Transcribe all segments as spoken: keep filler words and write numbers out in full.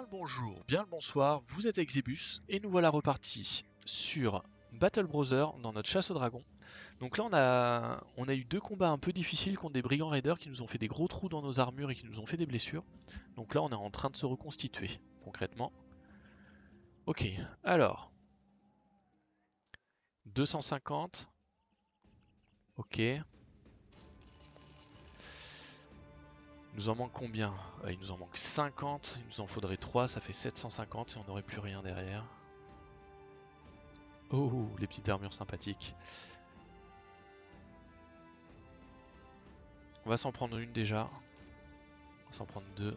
bonjour, bien le bonsoir, vous êtes Exebus et nous voilà repartis sur Battle Brother dans notre chasse au dragon. Donc là on a, on a eu deux combats un peu difficiles contre des brigands raiders qui nous ont fait des gros trous dans nos armures et qui nous ont fait des blessures. Donc là on est en train de se reconstituer concrètement. Ok, alors deux cent cinquante. Ok. Il nous en manque combien? Il nous en manque cinquante, il nous en faudrait trois, ça fait sept cent cinquante et on n'aurait plus rien derrière. Oh, les petites armures sympathiques. On va s'en prendre une déjà. On va s'en prendre deux.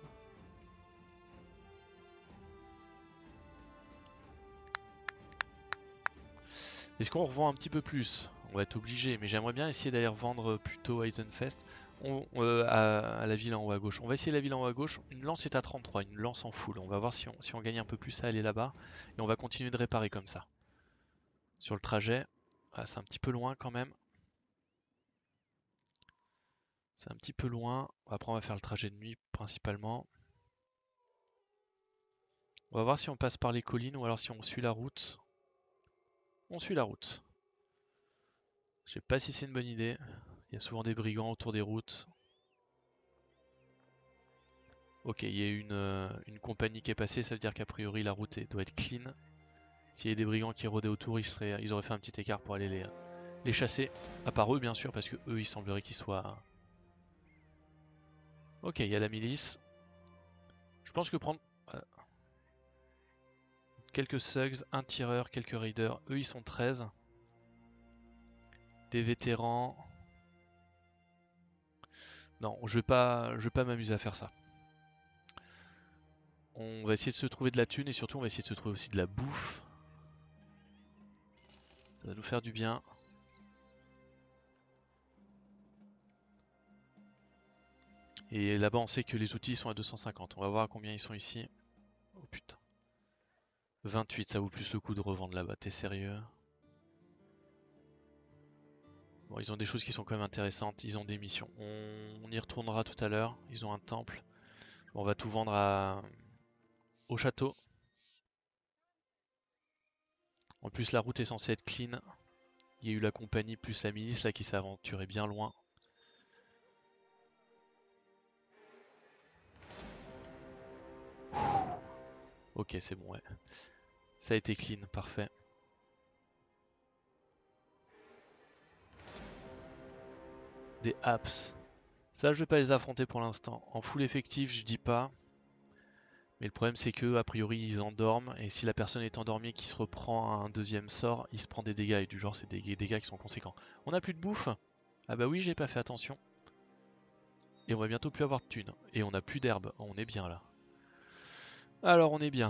Est-ce qu'on revend un petit peu plus? On va être obligé, mais j'aimerais bien essayer d'aller revendre plutôt Eisenfest on, euh, à, à la ville en haut à gauche. On va essayer la ville en haut à gauche. Une lance est à trente-trois, une lance en full. On va voir si on, si on gagne un peu plus à aller là-bas. Et on va continuer de réparer comme ça. Sur le trajet, ah, c'est un petit peu loin quand même. C'est un petit peu loin. Après, on va faire le trajet de nuit principalement. On va voir si on passe par les collines ou alors si on suit la route. On suit la route. Je sais pas si c'est une bonne idée. Il y a souvent des brigands autour des routes. Ok, il y a une, euh, une compagnie qui est passée, ça veut dire qu'a priori la route est- doit être clean. S'il y a des brigands qui rôdaient autour, ils, seraient, ils auraient fait un petit écart pour aller les, les chasser. À part eux, bien sûr, parce que eux, il semblerait qu'ils soient... Ok, il y a la milice. Je pense que prendre euh, quelques thugs, un tireur, quelques raiders, eux, ils sont treize. Des vétérans... Non, je vais pas, je vais pas m'amuser à faire ça. On va essayer de se trouver de la thune et surtout on va essayer de se trouver aussi de la bouffe. Ça va nous faire du bien. Et là-bas on sait que les outils sont à deux cent cinquante. On va voir à combien ils sont ici. Oh putain. vingt-huit, ça vaut plus le coup de revendre là-bas, t'es sérieux? Bon, ils ont des choses qui sont quand même intéressantes, ils ont des missions. On, on y retournera tout à l'heure, ils ont un temple. Bon, on va tout vendre à... au château. En plus la route est censée être clean. Il y a eu la compagnie plus la milice là qui s'est aventurée bien loin. Ok, c'est bon, ouais. Ça a été clean, parfait. Des apps. Ça, je vais pas les affronter pour l'instant. En full effectif, je dis pas. Mais le problème, c'est que a priori, ils endorment. Et si la personne est endormie et qu'il se reprend un deuxième sort, il se prend des dégâts. Et du genre, c'est des dégâts qui sont conséquents. On a plus de bouffe. Ah bah oui, j'ai pas fait attention. Et on va bientôt plus avoir de thunes. Et on a plus d'herbe. On est bien là. Alors, on est bien.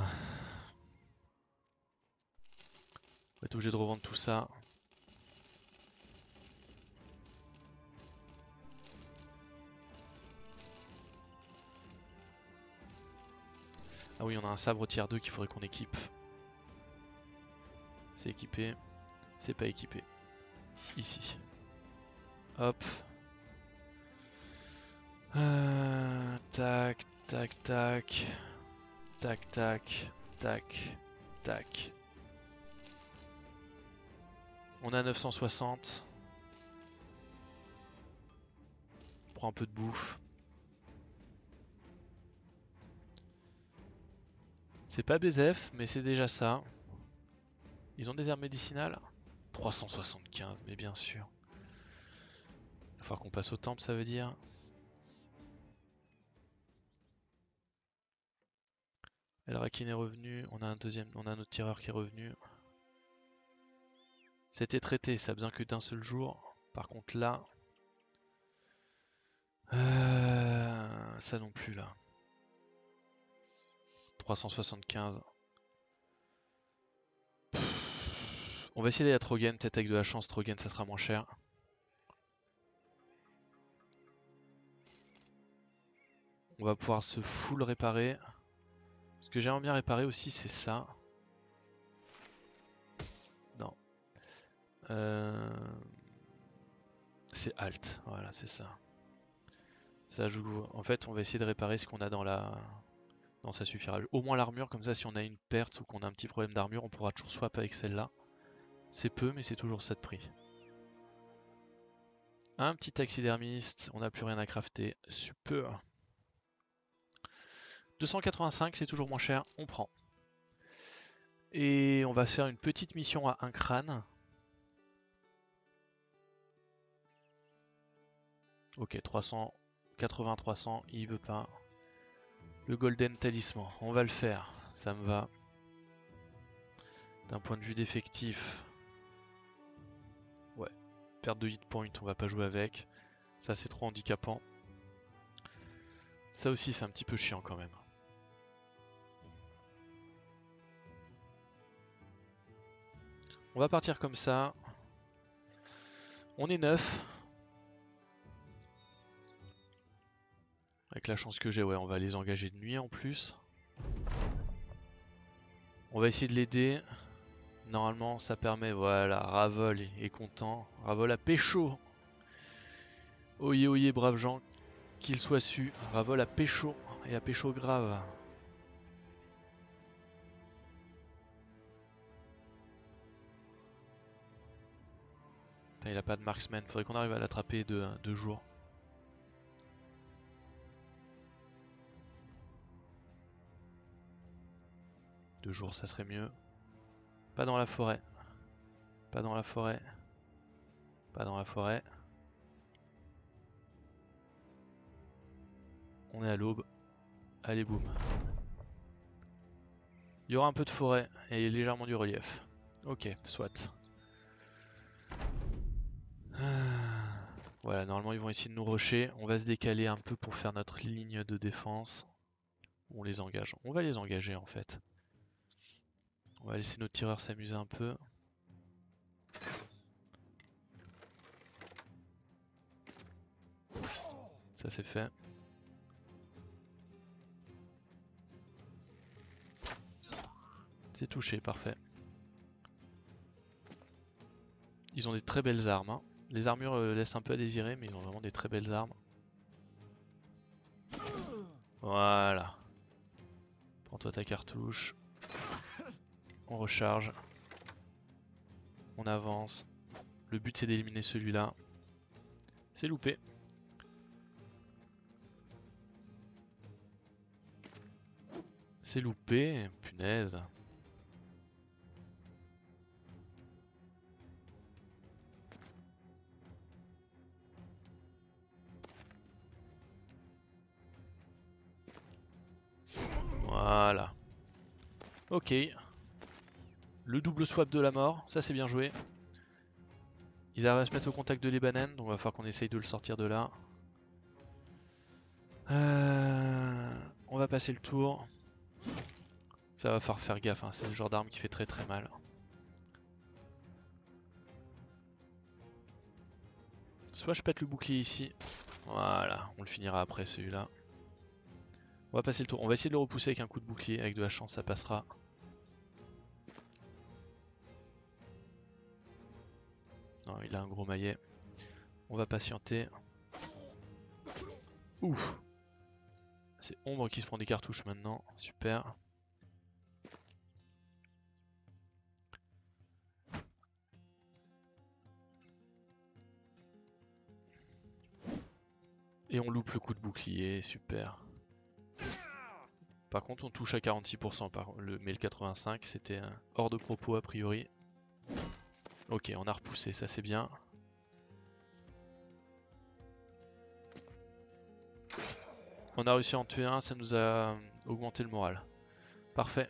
On va être obligé de revendre tout ça. Ah oui, on a un sabre tiers deux qu'il faudrait qu'on équipe. C'est équipé. C'est pas équipé. Ici. Hop. Euh, tac, tac, tac. Tac, tac, tac, tac. On a neuf cent soixante. Je prends un peu de bouffe. C'est pas B Z F, mais c'est déjà ça. Ils ont des herbes médicinales? trois cent soixante-quinze, mais bien sûr. Il va falloir qu'on passe au temple, ça veut dire. El Rakin est revenu. On a un deuxième, on a un autre tireur qui est revenu. C'était traité, ça a besoin que d'un seul jour. Par contre là... Euh, ça non plus là. trois cent soixante-quinze. On va essayer d'aller à Trogen, peut-être avec de la chance, Trogen ça sera moins cher. On va pouvoir se full réparer. Ce que j'aimerais bien réparer aussi c'est ça. Non. Euh... C'est Alt, voilà c'est ça. Ça joue. En fait on va essayer de réparer ce qu'on a dans la Non, ça suffira. Au moins l'armure, comme ça si on a une perte ou qu'on a un petit problème d'armure, on pourra toujours swap avec celle-là. C'est peu, mais c'est toujours ça de prix. Un petit taxidermiste, on n'a plus rien à crafter. Super. deux cent quatre-vingt-cinq, c'est toujours moins cher, on prend. Et on va se faire une petite mission à un crâne. Ok, trois cent quatre-vingts, trois cents, il veut pas. Le Golden Talisman, on va le faire, ça me va. D'un point de vue d'effectif, ouais, perte de hit point, on va pas jouer avec. Ça c'est trop handicapant. Ça aussi c'est un petit peu chiant quand même. On va partir comme ça. On est neuf. Avec la chance que j'ai, ouais, on va les engager de nuit en plus. On va essayer de l'aider. Normalement, ça permet, voilà, Ravol est content. Ravol a pécho. Oyez, oyez, braves gens, qu'il soit su. Ravol a pécho, et a pécho grave. Putain, il a pas de marksman, faudrait qu'on arrive à l'attraper deux, deux jours. Deux jours, ça serait mieux. Pas dans la forêt. Pas dans la forêt. Pas dans la forêt. On est à l'aube. Allez, boum. Il y aura un peu de forêt et légèrement du relief. Ok, soit. Voilà, normalement ils vont essayer de nous rusher. On va se décaler un peu pour faire notre ligne de défense. On les engage. On va les engager en fait. On va laisser nos tireurs s'amuser un peu. Ça c'est fait. C'est touché, parfait. Ils ont des très belles armes. Hein. Les armures euh, laissent un peu à désirer, mais ils ont vraiment des très belles armes. Voilà. Prends-toi ta cartouche. On recharge. On avance. Le but c'est d'éliminer celui-là. C'est loupé. C'est loupé, punaise. Voilà. Ok. Le double swap de la mort, ça c'est bien joué. Ils arrivent à se mettre au contact de les bananes, donc il va falloir qu'on essaye de le sortir de là. Euh... On va passer le tour. Ça va falloir faire gaffe, hein. C'est le genre d'arme qui fait très très mal. Soit je pète le bouclier ici. Voilà, on le finira après celui-là. On va passer le tour. On va essayer de le repousser avec un coup de bouclier. Avec de la chance, ça passera. Non, il a un gros maillet. On va patienter. Ouf. C'est Ombre qui se prend des cartouches maintenant. Super. Et on loupe le coup de bouclier. Super. Par contre, on touche à quarante-six pour cent. Par le, mais le quatre-vingt-cinq, c'était hors de propos a priori. Ok, on a repoussé. Ça, c'est bien. On a réussi à en tuer un, ça nous a augmenté le moral. Parfait.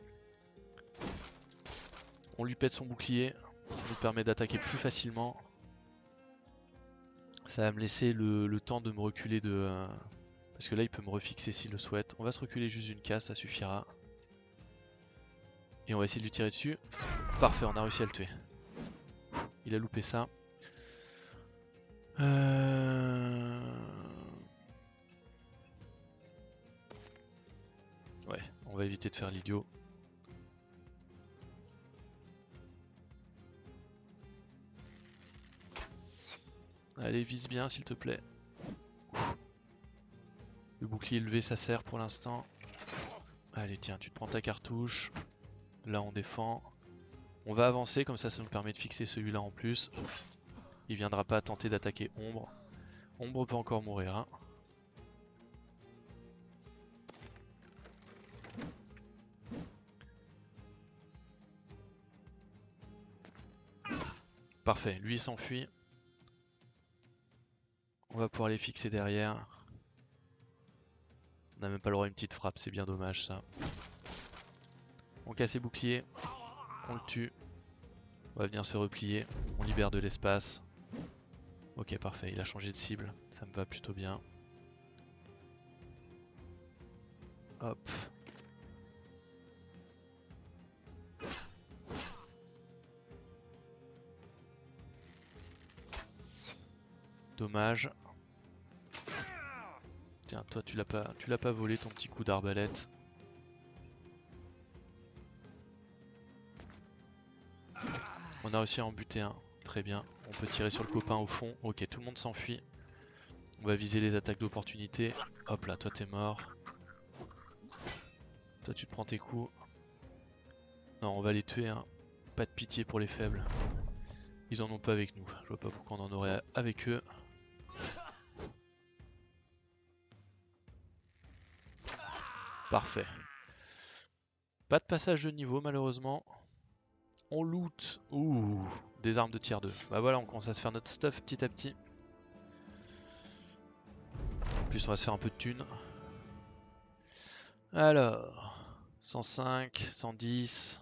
On lui pète son bouclier, ça nous permet d'attaquer plus facilement. Ça va me laisser le, le temps de me reculer de... Euh, parce que là il peut me refixer s'il le souhaite. On va se reculer juste une case, ça suffira. Et on va essayer de lui tirer dessus. Parfait, on a réussi à le tuer. Il a loupé ça. Euh... Ouais, on va éviter de faire l'idiot. Allez, vise bien s'il te plaît. Ouf. Le bouclier levé, ça sert pour l'instant. Allez tiens, tu te prends ta cartouche. Là on défend. On va avancer, comme ça ça nous permet de fixer celui-là en plus. Il viendra pas tenter d'attaquer Ombre. Ombre peut encore mourir hein. Parfait, lui il s'enfuit. On va pouvoir les fixer derrière. On n'a même pas le droit à une petite frappe, c'est bien dommage ça. On casse les boucliers, on le tue. On va venir se replier, on libère de l'espace. Ok parfait, il a changé de cible, ça me va plutôt bien. Hop. Dommage. Tiens, toi tu l'as pas, tu l'as pas volé ton petit coup d'arbalète. On a réussi à en buter un, très bien. On peut tirer sur le copain au fond. Ok, tout le monde s'enfuit. On va viser les attaques d'opportunité. Hop là, toi t'es mort. Toi tu te prends tes coups. Non, on va les tuer, hein. Pas de pitié pour les faibles. Ils en ont pas avec nous. Je vois pas pourquoi on en aurait avec eux. Parfait. Pas de passage de niveau malheureusement. On loot. Ouh, des armes de tier deux. Bah voilà, on commence à se faire notre stuff petit à petit. En plus on va se faire un peu de thunes. Alors, cent cinq, cent dix.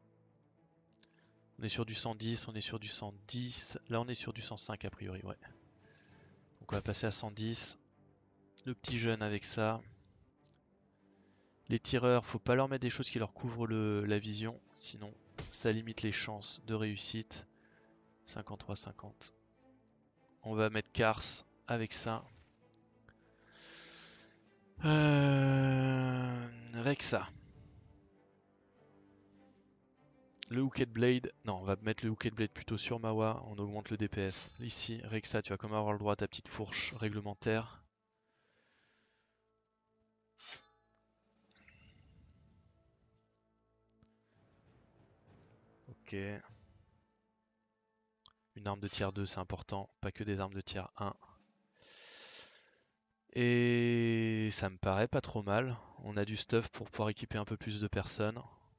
On est sur du cent dix, on est sur du cent dix. Là on est sur du cent cinq a priori, ouais. Donc on va passer à cent dix. Le petit jeune avec ça. Les tireurs, faut pas leur mettre des choses qui leur couvrent le, la vision, sinon ça limite les chances de réussite. cinquante-trois cinquante. On va mettre Cars avec ça. Euh... Rexa. Le Hooked Blade. Non, on va mettre le Hooked Blade plutôt sur Mawa. On augmente le D P S. Ici, Rexa, tu vas quand même avoir le droit à ta petite fourche réglementaire. Ok. Une arme de tier deux, c'est important. Pas que des armes de tier un. Et ça me paraît pas trop mal. On a du stuff pour pouvoir équiper un peu plus de personnes.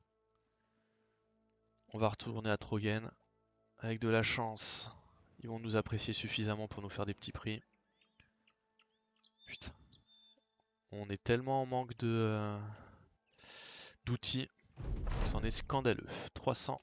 On va retourner à Trogen. Avec de la chance, ils vont nous apprécier suffisamment pour nous faire des petits prix. Putain. On est tellement en manque de euh, d'outils. C'en est scandaleux. trois cents.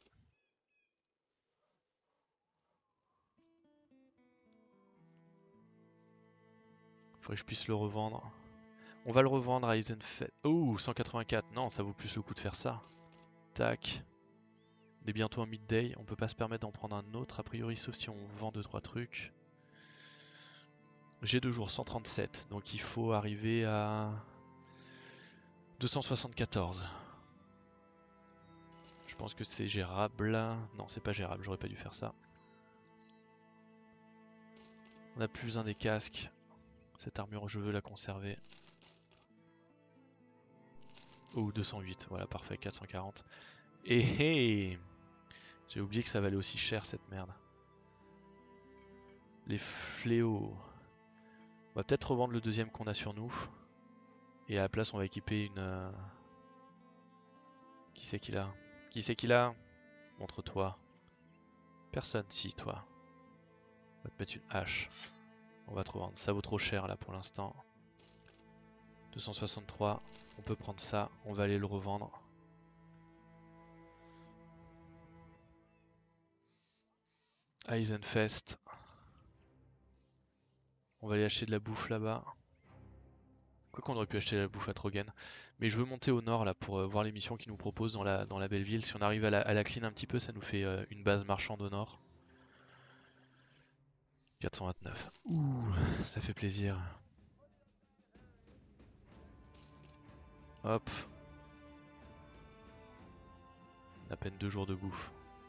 Faudrait que je puisse le revendre. On va le revendre à Eisenfeld. Oh, cent quatre-vingt-quatre. Non, ça vaut plus le coup de faire ça. Tac. On est bientôt en midday. On peut pas se permettre d'en prendre un autre a priori, sauf si on vend deux trois trucs. J'ai deux jours, cent trente-sept. Donc il faut arriver à deux cent soixante-quatorze. Je pense que c'est gérable. Non, c'est pas gérable. J'aurais pas dû faire ça. On a plus un des casques. Cette armure, je veux la conserver. Oh, deux cent huit. Voilà, parfait. quatre cent quarante. Et hey, j'ai oublié que ça valait aussi cher cette merde. Les fléaux. On va peut-être revendre le deuxième qu'on a sur nous. Et à la place, on va équiper une... Euh... Qui c'est qu'il a? Qui c'est qu'il a? Montre-toi. Personne, si, toi. On va te mettre une hache. On va te revendre. Ça vaut trop cher là pour l'instant. deux cent soixante-trois. On peut prendre ça. On va aller le revendre. Eisenfest. On va aller acheter de la bouffe là-bas. Quoi qu'on aurait pu acheter de la bouffe à Trogen. Mais je veux monter au nord là pour euh, voir les missions qu'ils nous proposent dans la, dans la belle ville. Si on arrive à la, à la clean un petit peu, ça nous fait euh, une base marchande au nord. quatre cent vingt-neuf. Ouh, ça fait plaisir. Hop. À peine deux jours de bouffe.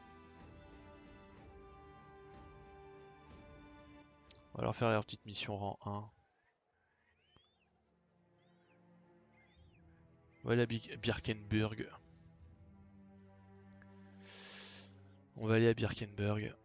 On va leur faire leur petite mission rang un. On va aller à Bi- Birkenburg. On va aller à Birkenburg.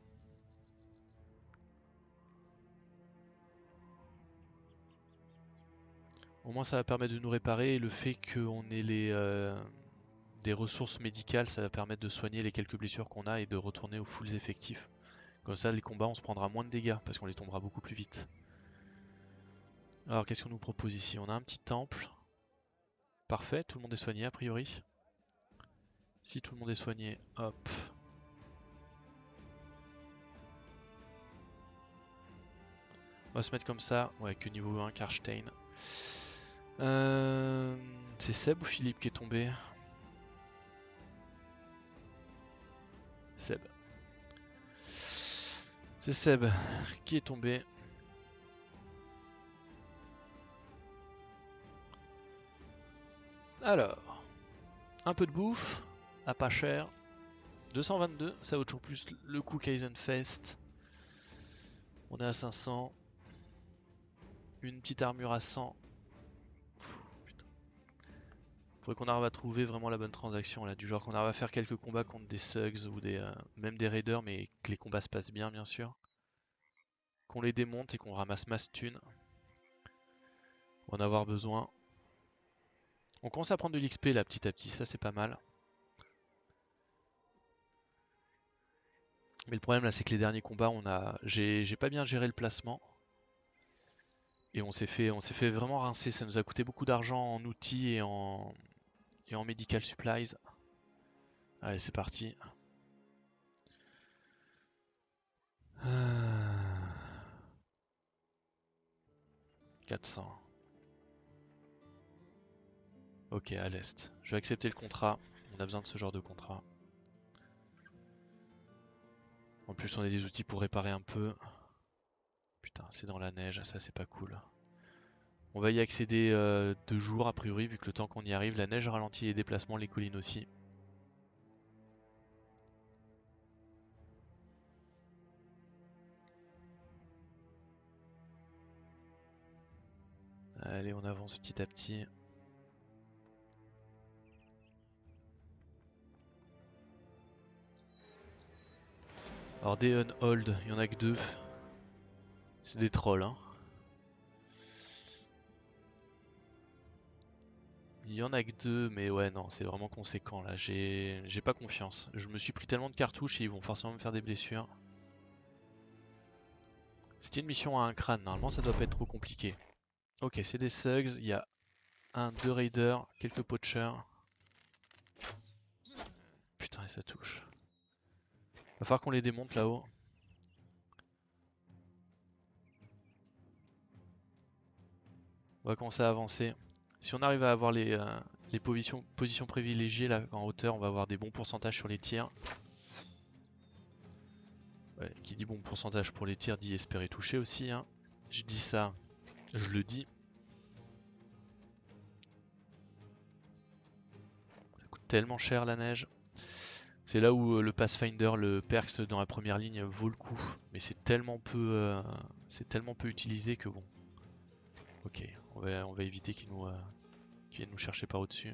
Au moins ça va permettre de nous réparer et le fait qu'on ait les, euh, des ressources médicales, ça va permettre de soigner les quelques blessures qu'on a et de retourner aux fulls effectifs. Comme ça les combats on se prendra moins de dégâts parce qu'on les tombera beaucoup plus vite. Alors qu'est-ce qu'on nous propose ici? On a un petit temple. Parfait, tout le monde est soigné a priori. Si tout le monde est soigné, hop. On va se mettre comme ça, ouais, que niveau un, Karstein. Euh, C'est Seb ou Philippe qui est tombé? Seb. C'est Seb qui est tombé. Alors, un peu de bouffe, à pas cher. deux cent vingt-deux, ça vaut toujours plus le coup qu'Eisenfest. On est à cinq cents. Une petite armure à cent. Faudrait qu'on arrive à trouver vraiment la bonne transaction là, du genre qu'on arrive à faire quelques combats contre des Suggs ou des, euh, même des Raiders, mais que les combats se passent bien, bien sûr. Qu'on les démonte et qu'on ramasse masse thunes. On va en avoir besoin. On commence à prendre de l'X P là petit à petit, ça c'est pas mal. Mais le problème là c'est que les derniers combats, on a, j'ai pas bien géré le placement. Et on s'est fait, on s'est fait vraiment rincer, ça nous a coûté beaucoup d'argent en outils et en, et en medical supplies. Allez c'est parti. quatre cents. Ok, à l'est. Je vais accepter le contrat. On a besoin de ce genre de contrat. En plus, on a des outils pour réparer un peu. Putain, c'est dans la neige, ça c'est pas cool. On va y accéder euh, deux jours a priori, vu que le temps qu'on y arrive, la neige ralentit les déplacements, les collines aussi. Allez, on avance petit à petit. Alors des Unhold, il y en a que deux. C'est des trolls, hein. Il y en a que deux, mais ouais, non, c'est vraiment conséquent là. J'ai pas confiance. Je me suis pris tellement de cartouches et ils vont forcément me faire des blessures. C'était une mission à un crâne, normalement ça doit pas être trop compliqué. Ok, c'est des Suggs, il y a un, deux Raiders, quelques Poachers. Putain, et ça touche. Va falloir qu'on les démonte là-haut. On va commencer à avancer. Si on arrive à avoir les, euh, les positions, positions privilégiées là en hauteur, on va avoir des bons pourcentages sur les tirs. Ouais, qui dit bon pourcentage pour les tirs dit espérer toucher aussi, hein. Je dis ça, je le dis. Ça coûte tellement cher la neige. C'est là où euh, le Pathfinder, le Perks dans la première ligne vaut le coup. Mais c'est tellement peu euh, c'est tellement peu utilisé que bon. Ok, on va, on va éviter qu'ils nous, euh, qu'ils viennent nous chercher par au-dessus.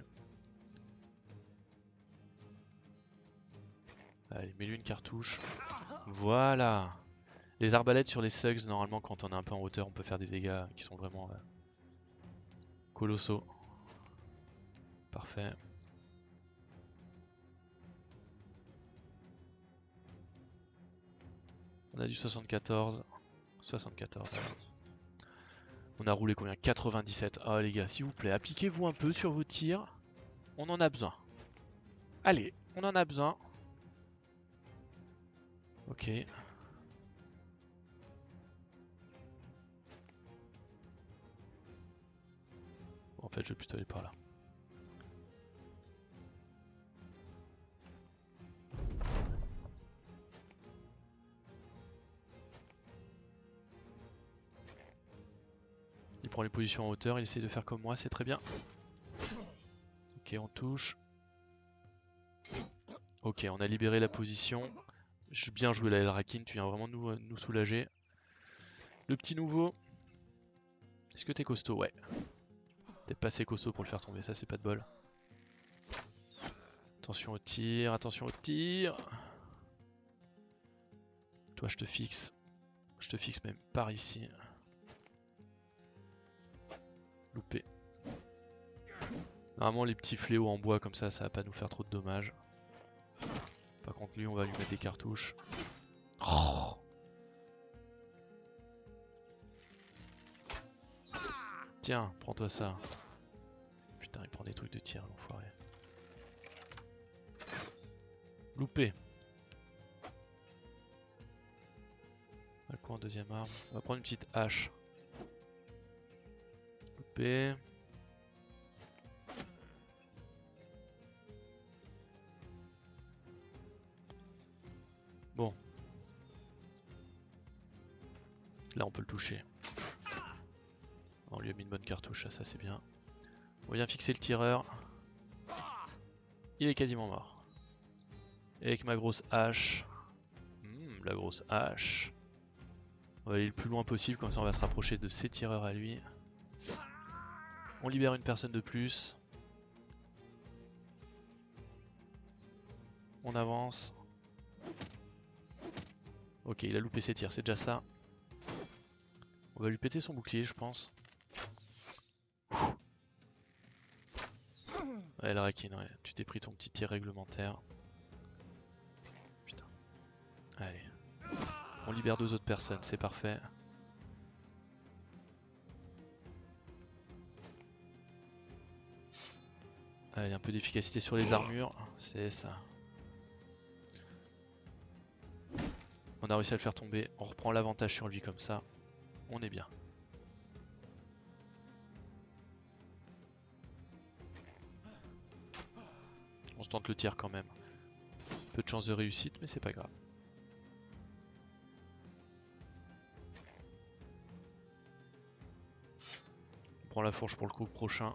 Allez, mets-lui une cartouche. Voilà. Les arbalètes sur les Suggs, normalement quand on est un peu en hauteur, on peut faire des dégâts qui sont vraiment euh, colossaux. Parfait. On a du soixante-quatorze. soixante-quatorze. Alors. On a roulé combien? quatre-vingt-dix-sept. Oh les gars, s'il vous plaît, appliquez-vous un peu sur vos tirs. On en a besoin. Allez, on en a besoin. Ok. Bon, en fait, je vais plutôt aller par là. Il prend les positions en hauteur, il essaie de faire comme moi, c'est très bien. Ok, on touche. Ok, on a libéré la position. Bien joué la Elrakin, tu viens vraiment nous, nous soulager. Le petit nouveau. Est-ce que t'es costaud? Ouais. Peut-être pas assez costaud pour le faire tomber, ça c'est pas de bol. Attention au tir, attention au tir. Toi je te fixe. Je te fixe même par ici. Loupé. Normalement les petits fléaux en bois comme ça, ça va pas nous faire trop de dommages. Par contre lui on va lui mettre des cartouches. Oh, tiens, prends-toi ça. Putain, il prend des trucs de tir, l'enfoiré. Loupé. À quoi en deuxième arme? On va prendre une petite hache. Loupé. Bon. Là on peut le toucher. On lui a mis une bonne cartouche, ça c'est bien. On vient fixer le tireur. Il est quasiment mort. Et avec ma grosse hache. Mmh, la grosse hache. On va aller le plus loin possible, comme ça on va se rapprocher de ses tireurs à lui. On libère une personne de plus. On avance. Ok, il a loupé ses tirs, c'est déjà ça. On va lui péter son bouclier, je pense. Ouais, la Rakin, ouais. Tu t'es pris ton petit tir réglementaire. Putain. Allez. On libère deux autres personnes, c'est parfait. Allez, un peu d'efficacité sur les armures, c'est ça. On a réussi à le faire tomber, on reprend l'avantage sur lui comme ça. On est bien. On se tente le tir quand même. Peu de chance de réussite, mais c'est pas grave. On prend la fourche pour le coup prochain.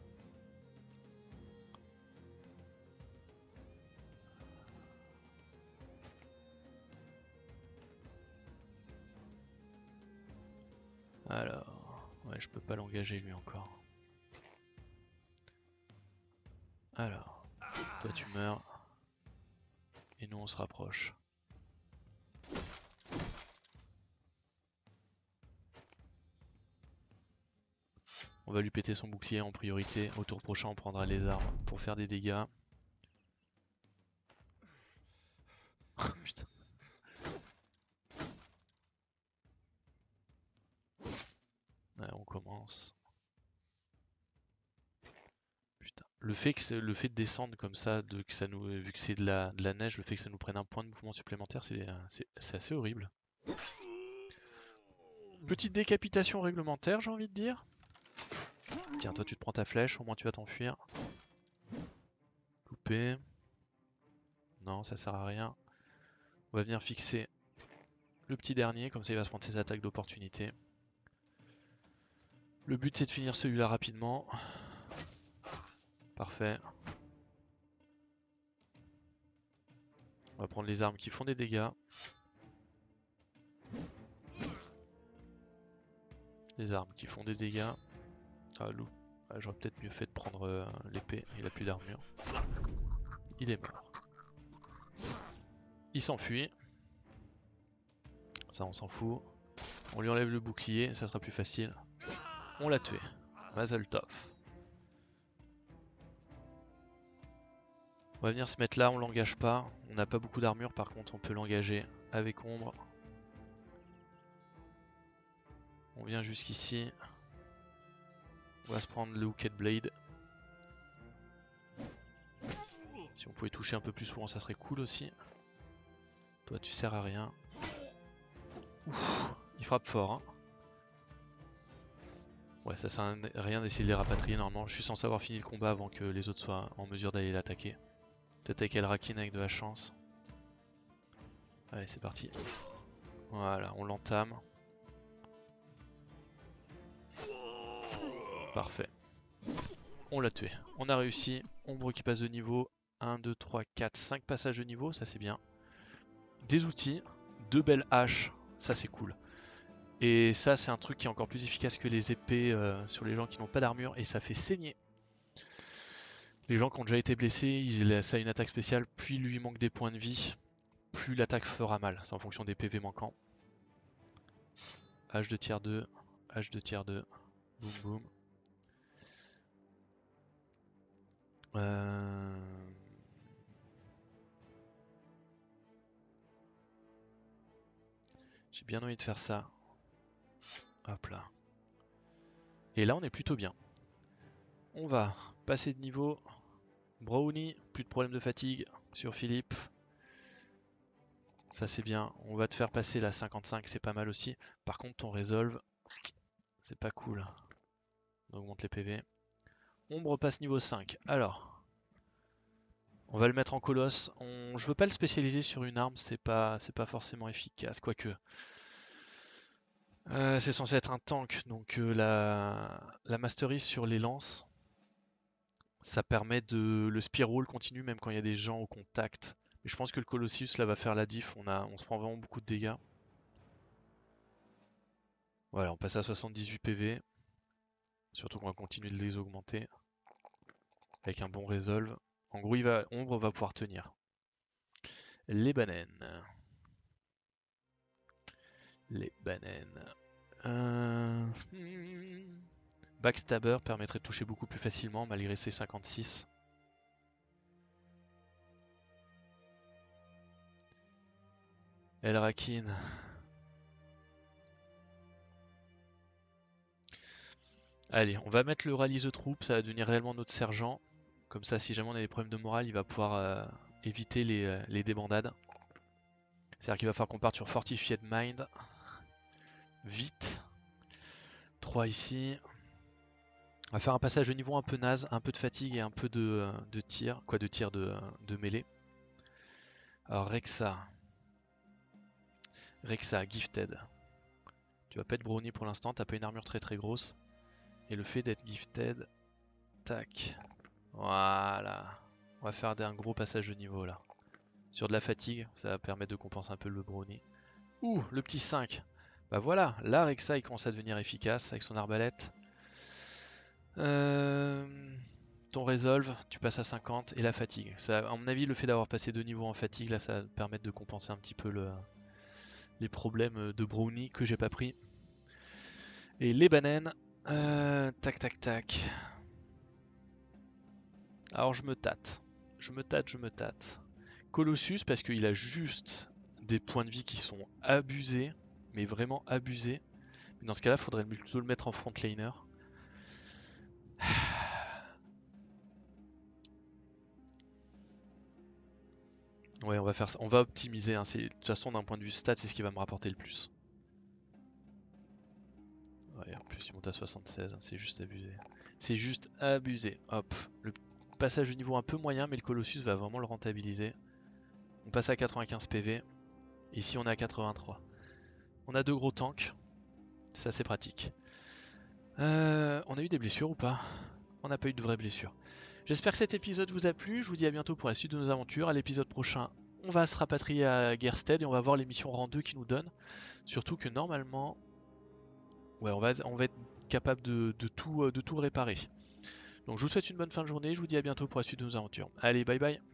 Alors, ouais, je peux pas l'engager lui encore. Alors, toi tu meurs. Et nous on se rapproche. On va lui péter son bouclier en priorité. Au tour prochain on prendra les armes pour faire des dégâts. Putain. Ouais, on commence. Putain. Le fait, que le fait de descendre comme ça, de, que ça nous, vu que c'est de la, de la neige, le fait que ça nous prenne un point de mouvement supplémentaire, c'est assez horrible. Petite décapitation réglementaire, j'ai envie de dire. Tiens, toi tu te prends ta flèche, au moins tu vas t'enfuir. Couper. Non, ça sert à rien. On va venir fixer le petit dernier, comme ça il va se prendre ses attaques d'opportunité. Le but c'est de finir celui-là rapidement. Parfait. On va prendre les armes qui font des dégâts. Les armes qui font des dégâts. Ah, loup. Ah, j'aurais peut-être mieux fait de prendre euh, l'épée. Il a plus d'armure. Il est mort. Il s'enfuit. Ça, on s'en fout. On lui enlève le bouclier, ça sera plus facile. On l'a tué. Mazel tov. On va venir se mettre là, on l'engage pas. On n'a pas beaucoup d'armure, par contre, on peut l'engager avec ombre. On vient jusqu'ici. On va se prendre le Hooked Blade. Si on pouvait toucher un peu plus souvent, ça serait cool aussi. Toi, tu sers à rien. Ouf, il frappe fort. Hein. Ouais, ça sert à rien d'essayer de les rapatrier. Normalement, je suis censé avoir fini le combat avant que les autres soient en mesure d'aller l'attaquer. Peut-être avec El Rakin avec de la chance. Allez, c'est parti. Voilà, on l'entame. Parfait. On l'a tué. On a réussi. Ombre qui passe de niveau. un, deux, trois, quatre, cinq passages de niveau. Ça, c'est bien. Des outils. Deux belles haches. Ça, c'est cool. Et ça, c'est un truc qui est encore plus efficace que les épées euh, sur les gens qui n'ont pas d'armure, et ça fait saigner. Les gens qui ont déjà été blessés, ils, ça a une attaque spéciale, plus il lui manque des points de vie, plus l'attaque fera mal. C'est en fonction des P V manquants. H de tier deux, H de tier deux, boum boum. Euh... J'ai bien envie de faire ça. Hop là. Et là, on est plutôt bien. On va passer de niveau. Brownie, plus de problème de fatigue sur Philippe. Ça c'est bien. On va te faire passer la cinquante-cinq, c'est pas mal aussi. Par contre, ton Resolve, c'est pas cool. On augmente les P V. Ombre passe niveau cinq. Alors, on va le mettre en colosse. On... Je veux pas le spécialiser sur une arme, c'est pas, c'est pas forcément efficace. Quoique. Euh, c'est censé être un tank, donc euh, la... la masterise sur les lances, ça permet de... Le spear roll continue même quand il y a des gens au contact. Mais je pense que le Colossus là va faire la diff, on, a... on se prend vraiment beaucoup de dégâts. Voilà, on passe à soixante-dix-huit P V. Surtout qu'on va continuer de les augmenter. Avec un bon resolve. En gros, il va... Ombre va pouvoir tenir. Les bananes. Les bananes. Euh... Backstabber permettrait de toucher beaucoup plus facilement malgré ses cinquante-six. Elrakin. Allez, on va mettre le rallye the troop, ça va devenir réellement notre sergent. Comme ça, si jamais on a des problèmes de morale, il va pouvoir euh, éviter les, euh, les débandades. C'est-à-dire qu'il va falloir qu'on parte sur Fortified Mind. Vite. trois ici. On va faire un passage de niveau un peu naze, un peu de fatigue et un peu de, euh, de tir. Quoi, de tir de, de mêlée. Alors Rexa. Rexa, Gifted. Tu vas pas être brownie pour l'instant, t'as pas une armure très très grosse. Et le fait d'être gifted, tac. Voilà. On va faire un gros passage de niveau là. Sur de la fatigue, ça va permettre de compenser un peu le brownie. Ouh, le petit cinq. Bah voilà, là Rexa il commence à devenir efficace avec son arbalète. Euh... Ton resolve, tu passes à cinquante et la fatigue. Ça, à mon avis, le fait d'avoir passé deux niveaux en fatigue, là ça va permettre de compenser un petit peu le... les problèmes de brownie que j'ai pas pris. Et les bananes, euh... tac tac tac. Alors je me tâte, je me tâte, je me tâte. Colossus parce qu'il a juste des points de vie qui sont abusés, mais vraiment abusés. Mais dans ce cas-là, il faudrait plutôt le mettre en frontliner. Ouais, on va faire ça. On va optimiser. Hein. De toute façon, d'un point de vue stats, c'est ce qui va me rapporter le plus. Ouais, en plus, il monte à soixante-seize. Hein. C'est juste abusé. C'est juste abusé. Hop. Le passage de niveau un peu moyen, mais le Colossus va vraiment le rentabiliser. On passe à quatre-vingt-quinze P V. Ici, on est à quatre-vingt-trois. On a deux gros tanks. Ça, c'est pratique. Euh, on a eu des blessures ou pas? On n'a pas eu de vraies blessures. J'espère que cet épisode vous a plu. Je vous dis à bientôt pour la suite de nos aventures. À l'épisode prochain, on va se rapatrier à Gersted et on va voir les missions rang deux qui nous donnent. Surtout que normalement, ouais, on va, on va être capable de, de, tout, de tout réparer. Donc je vous souhaite une bonne fin de journée. Je vous dis à bientôt pour la suite de nos aventures. Allez, bye bye.